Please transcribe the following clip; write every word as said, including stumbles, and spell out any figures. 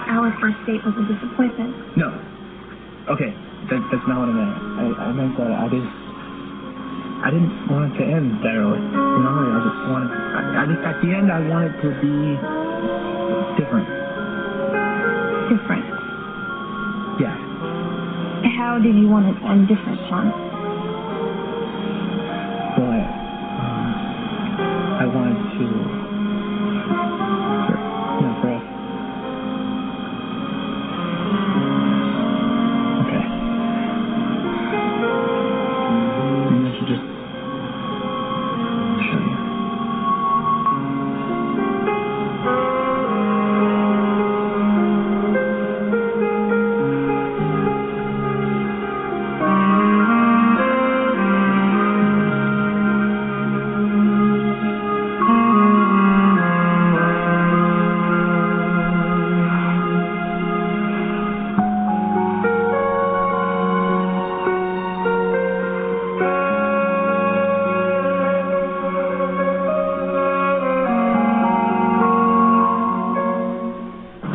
our first date was a disappointment. No. Okay, that, that's not what I meant. I, I meant that I just, I didn't want it to end there. You know, I just wanted, I, I just, at the end, I wanted to be different. Different? Yeah. How did you want it to end different, Shawn? Well, I, um, I wanted to